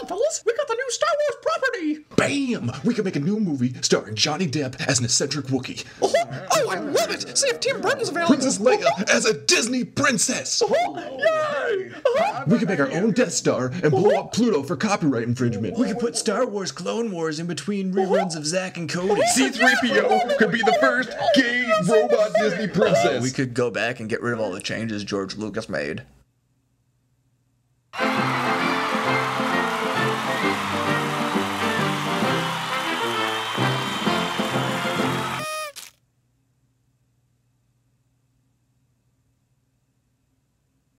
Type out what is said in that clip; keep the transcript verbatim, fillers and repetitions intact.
on, fellas. We got the new Star Wars property. Bam! We can make a new movie starring Johnny Depp as an eccentric Wookiee. Oh, oh, I love it. See if Tim Burton's available. Princess Leia as a Disney princess. Oh, yay. Uh-huh. We can make our own Death Star and blow up Pluto for copyright infringement. We could put Star Wars Clone Wars in between reruns of Zack and Cody. C three P O could be the first gay robot Disney princess. We could go back and get rid of all the changes George Lucas made.